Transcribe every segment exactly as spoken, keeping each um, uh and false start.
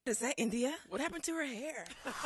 Is that India? What happened to her hair?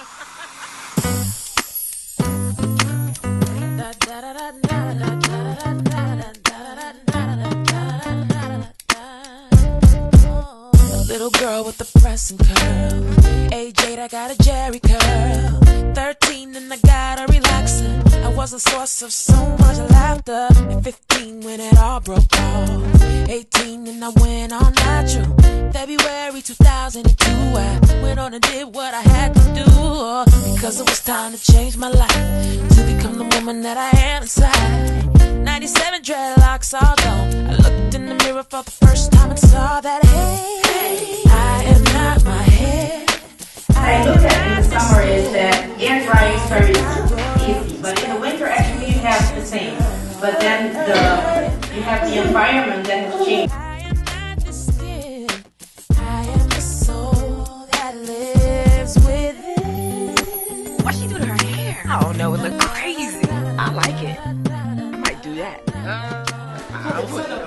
Little girl with the pressing curl. Age eight, I got a Jerry curl. Thirteen, and I got a relaxer. I was a source of so much laughter. At fifteen, when it all broke off. Eighteen, and I went on natural. February two thousand two, I went on and did what I had to do, because it was time to change my life, to become the woman that I am inside. Ninety-seven dreadlocks all gone. I looked in the mirror for the first time and saw that, hey, I am not my head. I look at in the summer is that air drying is very easy, but in the winter actually you have the same. But then the you have the environment that has changed. I am not the skin. I am the soul that lives within. What'd she do to her hair? I don't know, it looked crazy. I like it. I might do that. Uh, I'll put it on.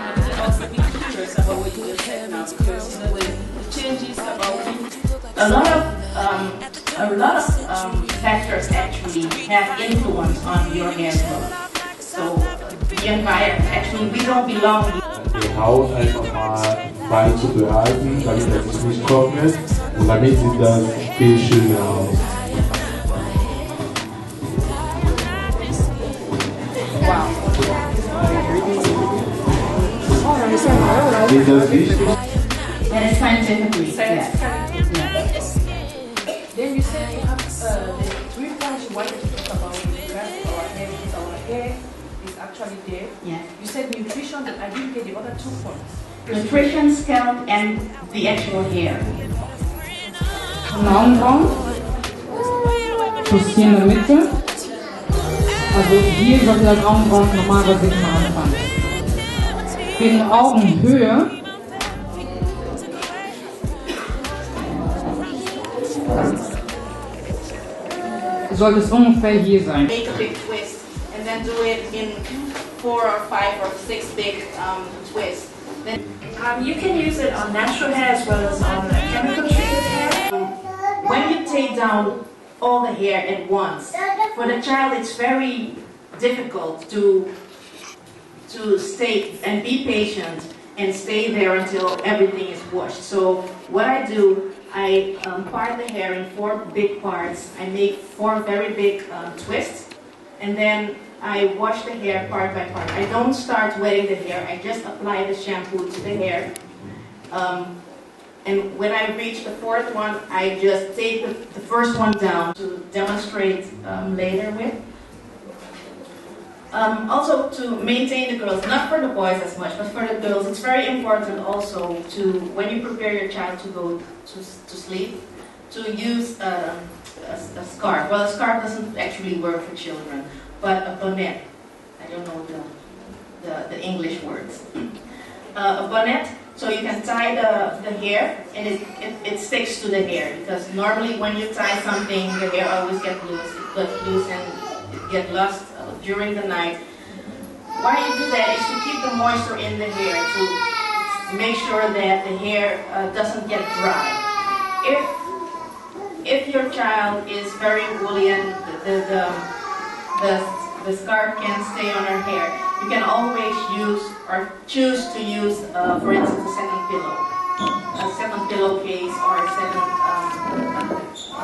A lot of um, a lot of um, factors actually have influence on your hair growth. So the environment, actually we don't belong. Die Haut einfach mal fein zu behalten, damit es nicht trocknet und damit sieht das viel schöner aus. Ist das wichtig? That is scientifically, yes. Then you said you have uh, the three points you wanted to talk about with regards to our hair, because our hair is actually there. Yeah. You said nutrition, but I didn't get the other two points. Nutrition, scalp, and the actual hair. Augenbrauen, plus hier in der Mitte. Also hier sollte das Augenbrauen normalerweise immer anfangen. Wegen Augenhöhe. Sollte es ungefähr hier sein. Make a big twist and then do it in four or five or six big um, twists. Then um, you can use it on natural hair as well as on chemical treated hair. When you take down all the hair at once, for the child it's very difficult to to stay and be patient and stay there until everything is washed. So what I do, I um, part the hair in four big parts. I make four very big um, twists, and then I wash the hair part by part. I don't start wetting the hair. I just apply the shampoo to the hair. Um, and when I reach the fourth one, I just take the, the first one down to demonstrate um, later with. Um, also to maintain the girls, not for the boys as much, but for the girls, it's very important also to, when you prepare your child to go to, to sleep, to use um, a, a scarf. Well, a scarf doesn't actually work for children, but a bonnet. I don't know the, the, the English words. Uh, a bonnet, so you can tie the, the hair, and it, it, it sticks to the hair, because normally when you tie something, the hair always gets loose, it gets loose and it gets lost during the night. Why you do that is to keep the moisture in the hair, to make sure that the hair uh, doesn't get dry. If if your child is very woolly and the the, the, the scarf can stay on her hair, you can always use or choose to use, uh, for instance, a second pillow, a second pillowcase or a second um,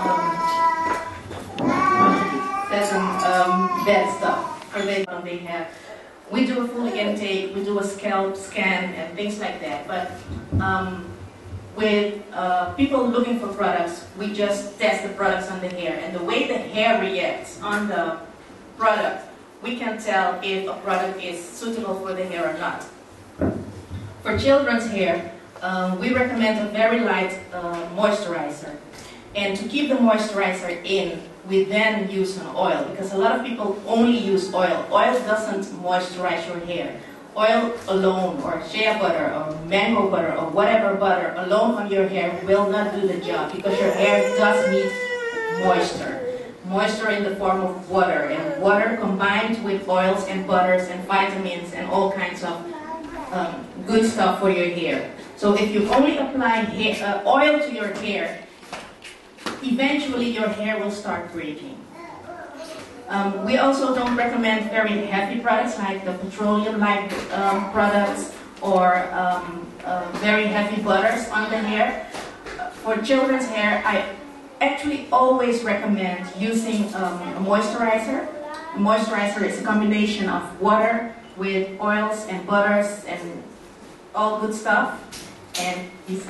um, second um, bed stuff. Or they, they have. We do a full intake, we do a scalp scan and things like that. But um, with uh, people looking for products, we just test the products on the hair. And the way the hair reacts on the product, we can tell if a product is suitable for the hair or not. For children's hair, um, we recommend a very light uh, moisturizer. And to keep the moisturizer in, we then use an oil, because a lot of people only use oil. Oil doesn't moisturize your hair. Oil alone, or shea butter, or mango butter, or whatever butter alone on your hair will not do the job, because your hair does need moisture. Moisture in the form of water, and water combined with oils and butters and vitamins and all kinds of um, good stuff for your hair. So So if you only apply hair, uh, oil to your hair, eventually your hair will start breaking. Um, we also don't recommend very heavy products like the petroleum-like um, products or um, uh, very heavy butters on the hair. For children's hair, I actually always recommend using um, a moisturizer. A moisturizer is a combination of water with oils and butters and all good stuff. And these,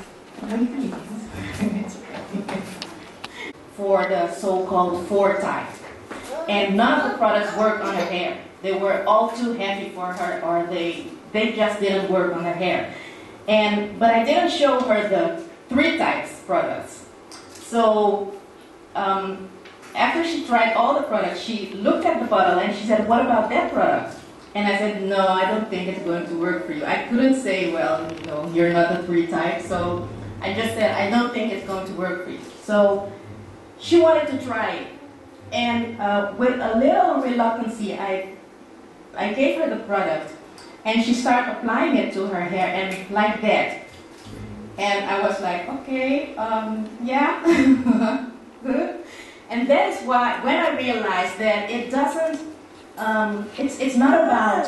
for the so-called four type. And none of the products worked on her hair. They were all too heavy for her, or they they just didn't work on her hair. And but I didn't show her the three types products. So um, after she tried all the products, she looked at the bottle and she said, "What about that product?" And I said, "No, I don't think it's going to work for you." I couldn't say, "Well, you know, you're not the three type." So I just said, "I don't think it's going to work for you." So she wanted to try it. And uh, with a little reluctancy, I, I gave her the product, and she started applying it to her hair, and like that. And I was like, okay, um, yeah, good. And that is why, when I realized that it doesn't, um, it's, it's not about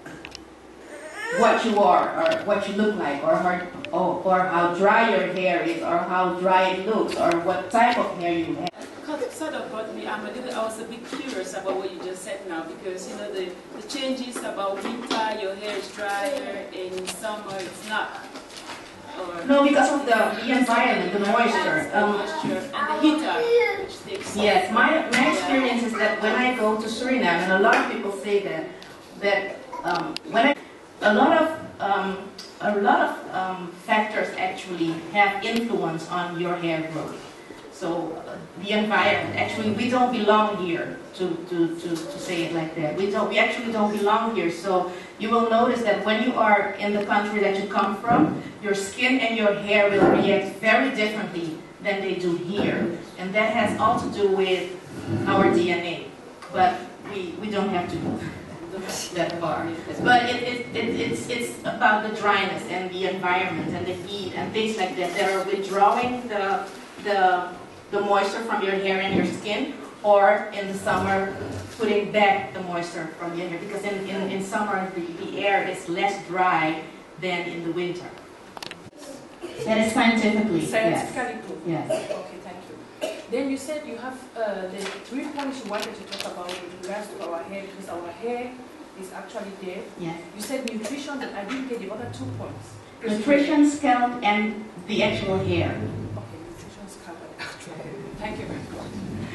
what you are, or what you look like, or how, or, or how dry your hair is, or how dry it looks, or what type of hair you have. It sort of brought me, I'm a little, I was a bit curious about what you just said now, because you know the, the changes about winter, your hair is drier, in summer it's not. Or no, because of the, the environment, the moisture. The um, moisture and the heater, which takes. Yes, my, my experience is that when I go to Suriname, and a lot of people say that, that um, when I, a lot of um, a lot of um, factors actually have influence on your hair growth. So uh, the environment, actually we don't belong here, to, to, to, to say it like that. We, don't, we actually don't belong here. So you will notice that when you are in the country that you come from, your skin and your hair will react very differently than they do here. And that has all to do with our D N A. But we, we don't have to go that far. But it, it, it, it's, it's about the dryness and the environment and the heat and things like that that are withdrawing the, the the moisture from your hair and your skin, or in the summer, putting back the moisture from your hair. Because in, in, in summer, the, the air is less dry than in the winter. That is scientifically, Scientifically yes. proven. Yes. Okay, thank you. Then you said you have uh, the three points you wanted to talk about with regards to our hair, because our hair is actually there. Yes. You said nutrition, but I didn't get the other two points. Nutrition, scalp, and the actual hair. Okay, nutrition, scalp, and actual hair. Thank you very much.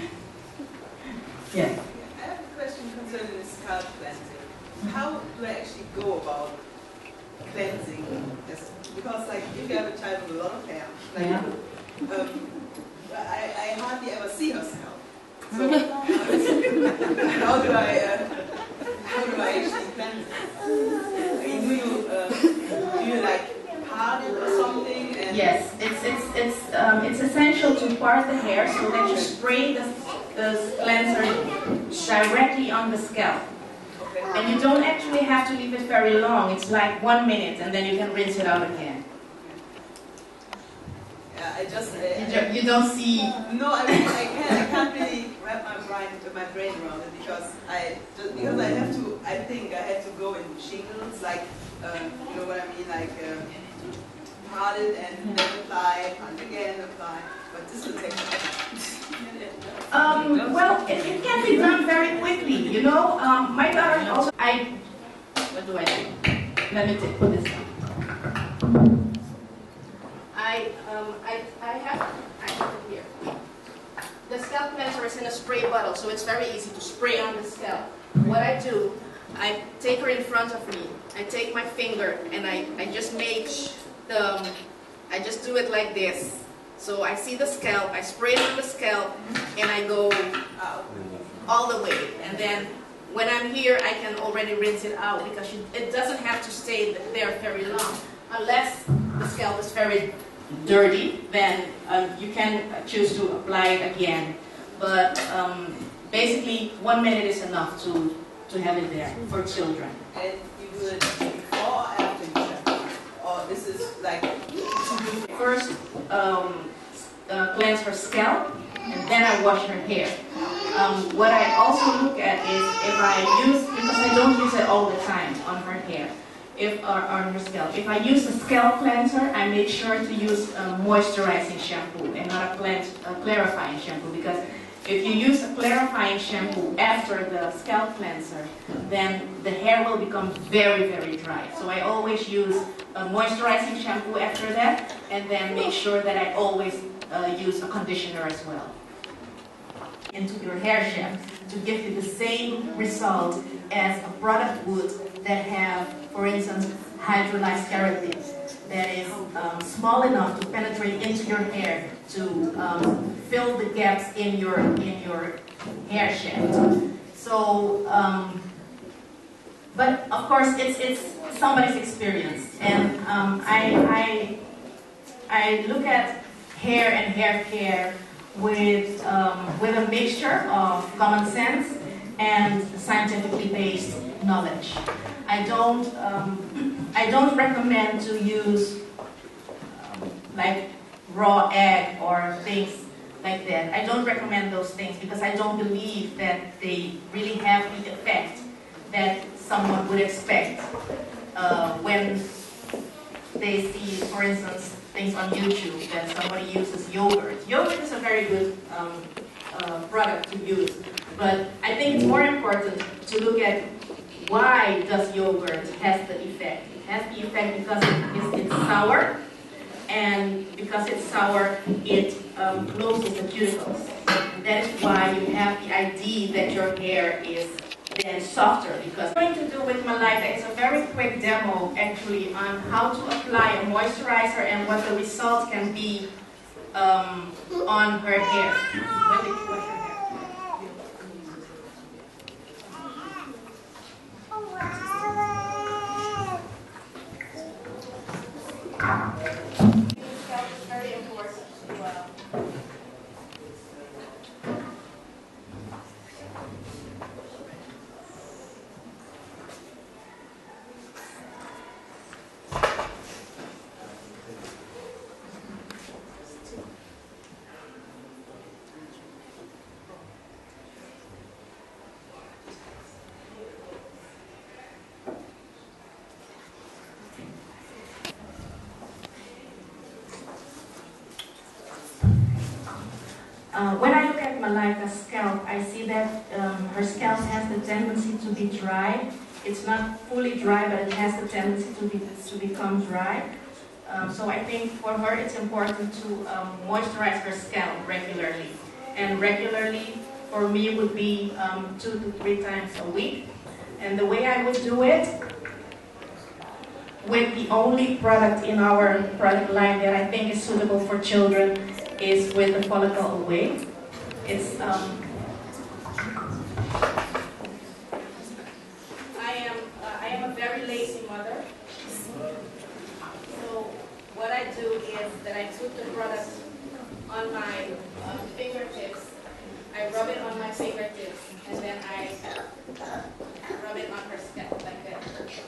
Yes. I have a question concerning the scalp cleansing. How do I actually go about cleansing this? Because, like, if you have a child with a lot of hair, like, Yeah. um, I, I hardly ever see her scalp. So, how do I, uh, how do I actually cleanse it? I mean, do you, uh, do you like part it or something? And Yes, it's it's it's um, it's essential to part the hair so that you spray the, the cleanser directly on the scalp. Okay. And you don't actually have to leave it very long. It's like one minute, and then you can rinse it out again. Yeah, I just. I, You, do, you don't see. No, I mean I can't. I can't really wrap my brain, my brain around it because I just because I have to. I think I have to go in shingles, like uh, you know what I mean, like uh, part it and then apply, part it again, apply. But this will take time. Um, well, it, it can be done very quickly. You know, um, my daughter also. I. What do I do? Let me take, put this down. I um I I have I have it here. The scalp cleanser is in a spray bottle, so it's very easy to spray on the scalp. What I do, I take her in front of me. I take my finger and I, I just make the, I just do it like this. So I see the scalp, I spray it on the scalp, and I go out all the way. And then when I'm here, I can already rinse it out because you, it doesn't have to stay there very long. Unless the scalp is very dirty, then um, you can choose to apply it again. But um, basically, one minute is enough to, to have it there for children. And you do it before or after you shampoo? Or this is like first um, uh, cleanse her scalp, and then I wash her hair. Um, what I also look at is if I use, because I don't use it all the time on her hair, if or on her scalp. If I use a scalp cleanser, I make sure to use a moisturizing shampoo and not a, cleanse, a clarifying shampoo, because if you use a clarifying shampoo after the scalp cleanser, then the hair will become very, very dry. So I always use a moisturizing shampoo after that, and then make sure that I always uh, use a conditioner as well into your hair shaft to give you the same result as a product would that have, for instance, hydrolyzed keratin that is um, small enough to penetrate into your hair to um, fill the gaps in your in your hair shaft. So, um, but of course, it's it's somebody's experience, and um, I I I look at hair and hair care with um, with a mixture of common sense and scientifically based knowledge. I don't um, I don't recommend to use um, like raw egg or things like that. I don't recommend those things because I don't believe that they really have the effect that someone would expect uh, when they see, for instance, things on YouTube that somebody uses yogurt. Yogurt is a very good um, uh, product to use, but I think it's more important to look at why does yogurt has the effect. It has the effect because it is, it's sour, and because it's sour, it um, closes the cuticles. And that is why you have the idea that your hair is then softer. Because what I'm going to do with Malaika is a very quick demo actually on how to apply a moisturizer and what the result can be um, on her hair. When did you wash her hair? Scalp is very important as well. Uh, when I look at Malaika's scalp, I see that um, her scalp has the tendency to be dry. It's not fully dry, but it has the tendency to be to become dry. Um, so I think for her it's important to um, moisturize her scalp regularly. And regularly for me would be um, two to three times a week. And the way I would do it, with the only product in our product line that I think is suitable for children, is with the Follicle Away. It's um, I am uh, I am a very lazy mother. So what I do is that I put the product on my uh, fingertips. I rub it on my fingertips, and then I rub it on her scalp like that.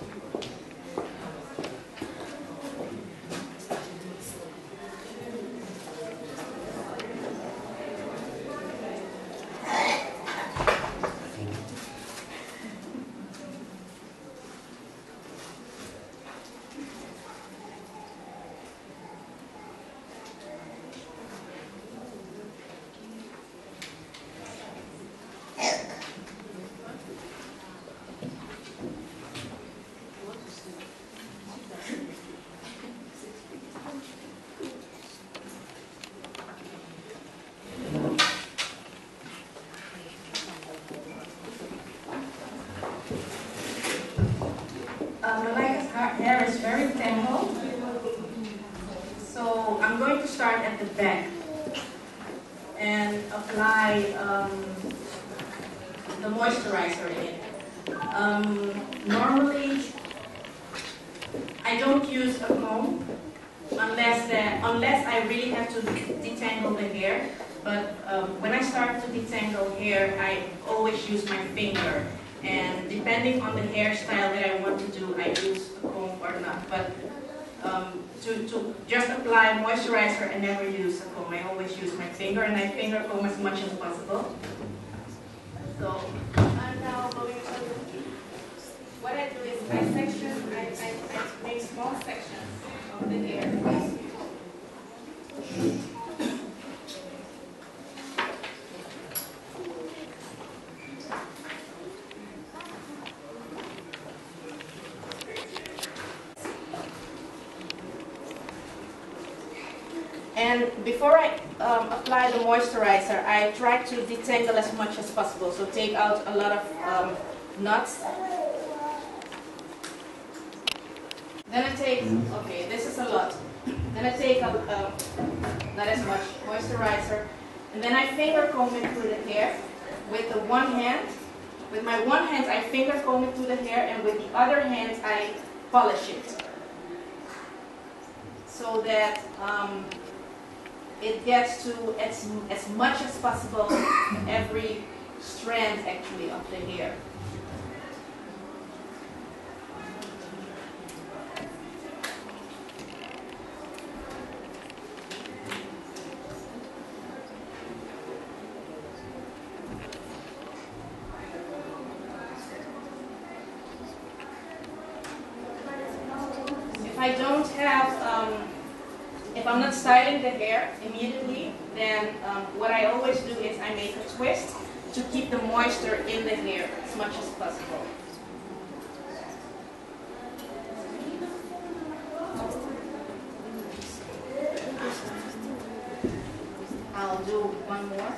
Malaika's hair is very tangled, so I'm going to start at the back and apply um, the moisturizer in it. Um, normally, I don't use a comb unless that, unless I really have to detangle the hair. But um, when I start to detangle hair, I always use my finger. And depending on the hairstyle that I want to do, I use a comb or not. But um, to, to just apply moisturizer and never use a comb. I always use my finger, and I finger comb as much as possible. So I'm now going to, what I do is I section, I, I, I make small sections of the hair. And before I um, apply the moisturizer, I try to detangle as much as possible. So take out a lot of um, knots. Then I take, okay, this is a lot. Then I take a, uh, not as much moisturizer. And then I finger comb it through the hair with the one hand. With my one hand, I finger comb it through the hair, and with the other hand, I polish it. So that um, it gets to as, as much as possible every strand actually of the hair. If I don't have um, If I'm not styling the hair immediately, then um, what I always do is I make a twist to keep the moisture in the hair as much as possible. I'll do one more.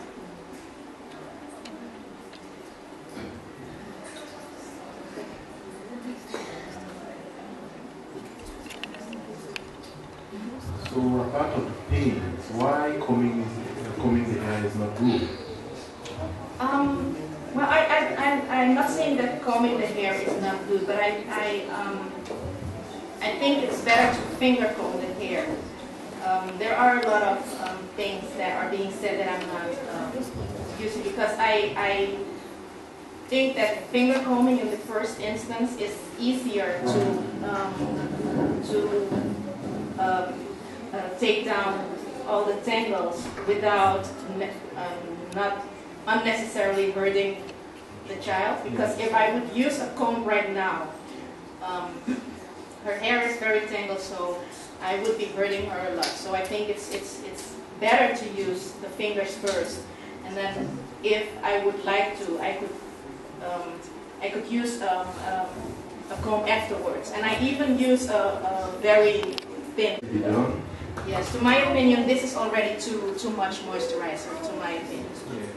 So apart of pain, why combing, is, combing the hair is not good? Um, well, I, I, I, I'm not saying that combing the hair is not good, but I, I, um, I think it's better to finger comb the hair. Um, there are a lot of um, things that are being said that I'm not um, using, because I, I think that finger combing in the first instance is easier to, um, to um, Uh, take down all the tangles without um, not unnecessarily hurting the child. Because if I would use a comb right now, um, her hair is very tangled, so I would be hurting her a lot. So I think it's it's it's better to use the fingers first, and then if I would like to, I could um, I could use um, um, a comb afterwards, and I even use a, a very thin. Yeah. Yes, to my opinion, this is already too too much moisturizer, to my opinion. Yeah.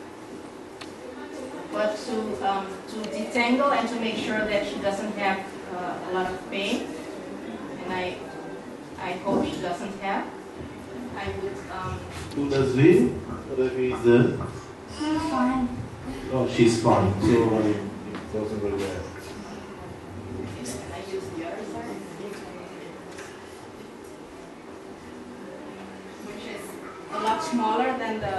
But to um, to detangle and to make sure that she doesn't have uh, a lot of pain, and I I hope she doesn't have, I would. Um, Who does we? Whatever is the. She's fine. Oh, she's fine. So uh, it doesn't really matter. Can I use the other side? A lot smaller than the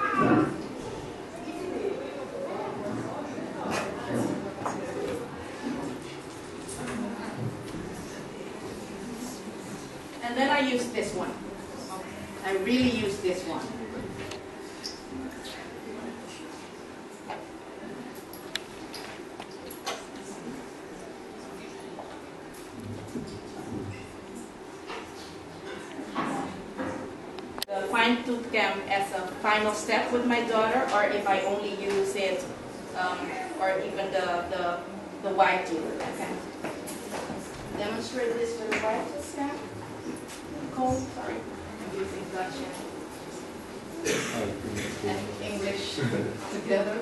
and then I use this one. I really use this one. Fine-tooth comb as a final step with my daughter, or if I only use it, um, or even the, the, the white tooth. I can demonstrate this with a white tooth comb. Comb, sorry, I'm using Dutch and English together.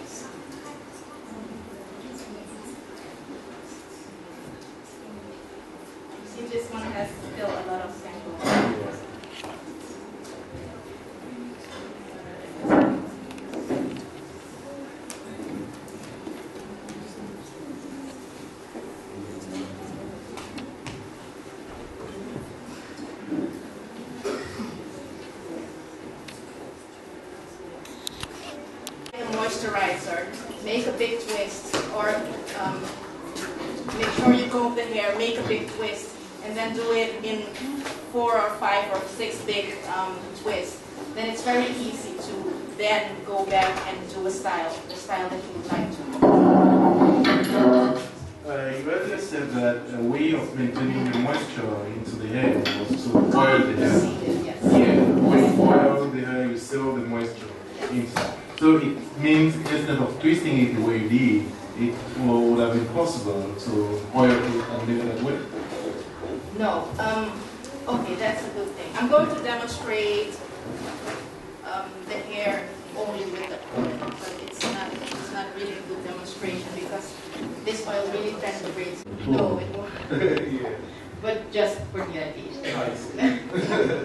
See, this one has still a lot of samples. Moisturizer, make a big twist, or um, make sure you comb the hair, make a big twist, and then do it in four or five or six big um, twists, then it's very easy to then go back and do a style, the style that you would like to. Uh, you earlier said that a way of maintaining the moisture into the hair was to oil the hair. Yes. Yeah, when you oil the hair, you seal the moisture inside. So it means instead of twisting it the way you did, it would have been possible to oil it and leave it that way? No. Um, okay, that's a good thing. I'm going to demonstrate um, the hair only with the oil, but it's not, it's not really a good demonstration because this oil really penetrates. No, it won't. Yeah. But just for the idea. I see.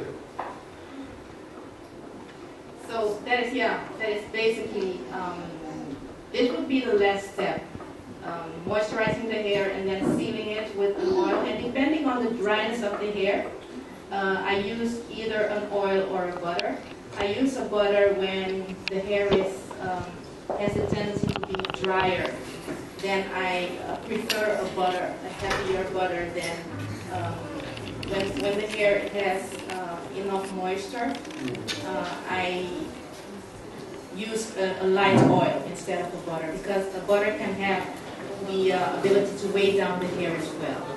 So that is, yeah, that is basically, um, it would be the last step. Um, moisturizing the hair and then sealing it with an oil. And depending on the dryness of the hair, uh, I use either an oil or a butter. I use a butter when the hair is, um, has a tendency to be drier. Then I uh, prefer a butter, a heavier butter than um, when, when the hair has uh, enough moisture. Uh, I use a, a light oil instead of a butter because the butter can have the uh, ability to weigh down the hair as well.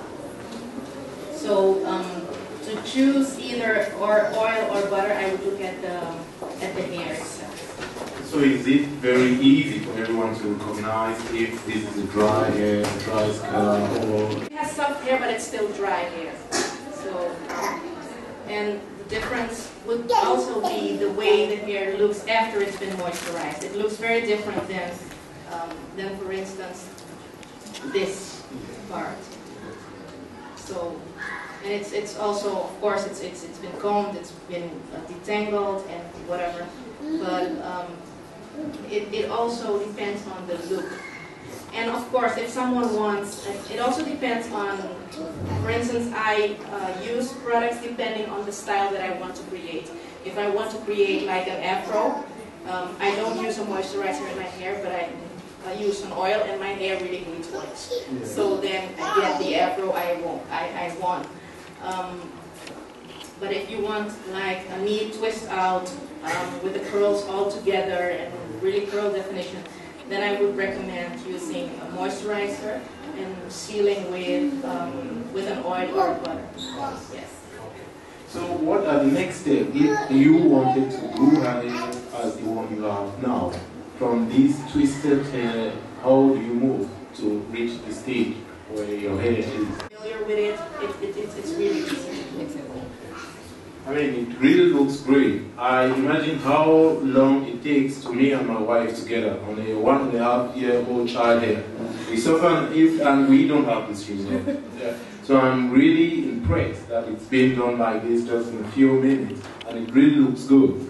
So um, to choose either or oil or butter, I would look at the at the hair itself. So is it very easy for everyone to recognize if this is a dry hair, dry scalp, or? It has soft hair, but it's still dry hair. So, and the difference would also be the way the hair looks after it's been moisturized. It looks very different than, um, than for instance, this part. So, and it's it's also, of course, it's it's it's been combed, it's been uh, detangled and whatever. But um, it it also depends on the look. And of course, if someone wants, it also depends on, for instance, I uh, use products depending on the style that I want to create. If I want to create like an afro, um, I don't use a moisturizer in my hair, but I, I use an oil and my hair really needs oils. Yeah. So then I get the afro I want. I, I want. Um, but if you want like a neat twist out um, with the curls all together and really curl definition, then I would recommend using a moisturizer and sealing with um, with an oil or butter. Yes. So what are the next steps if you wanted to glue her hair as the one you have now? From this twisted hair, how do you move to reach the stage where your hair is? Familiar with it, it, it, it it's really easy to fix it. I mean, it really looks great. I imagine how long it takes to me and my wife together on a one and a half year old child hair. We suffer if, and we don't have this result. Yeah. So I'm really impressed that it's been done like this just in a few minutes, and it really looks good.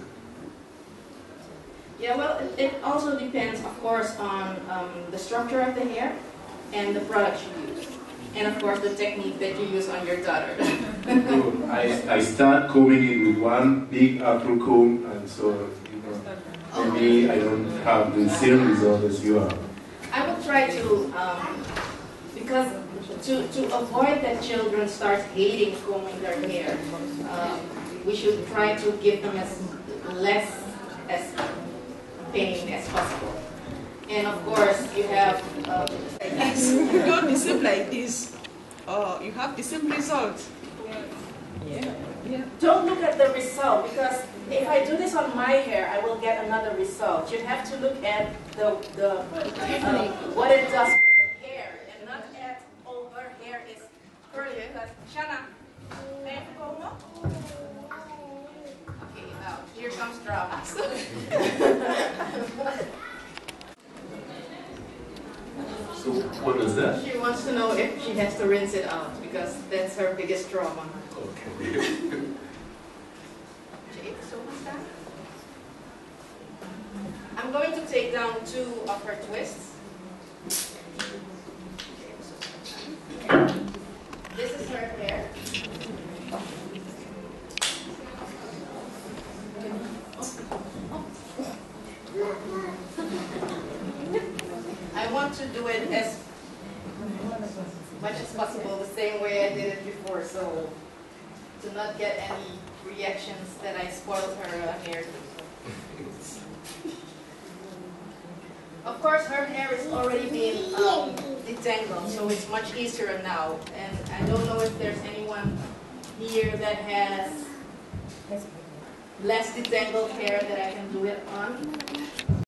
Yeah, well, it, it also depends, of course, on um, the structure of the hair and the products you use. And of course, the technique that you use on your daughter. So I, I start combing it with one big afro comb, and so, you know, maybe I don't have the same result as you have. I will try to, um, because to, to avoid that children start hating combing their hair, um, we should try to give them as less as pain as possible. And of course, you have... Um, yes, you don't the same like this. Oh, you have the same result. Yeah. Yeah. Don't look at the result, because if I do this on my hair, I will get another result. You have to look at the, the uh, what it does for the hair, and not at, oh, her hair is curly. Because, Shanna, may I go now? Okay, now, here comes drama. So what is that? She wants to know if she has to rinse it out, because that's her biggest trauma. Okay. I'm going to take down two of her twists. This is her hair. I want to do it as much as possible the same way I did it before, so to not get any reactions that I spoiled her uh, hair. Of course, her hair is already being um, detangled, so it's much easier now. And I don't know if there's anyone here that has less detangled hair that I can do it on.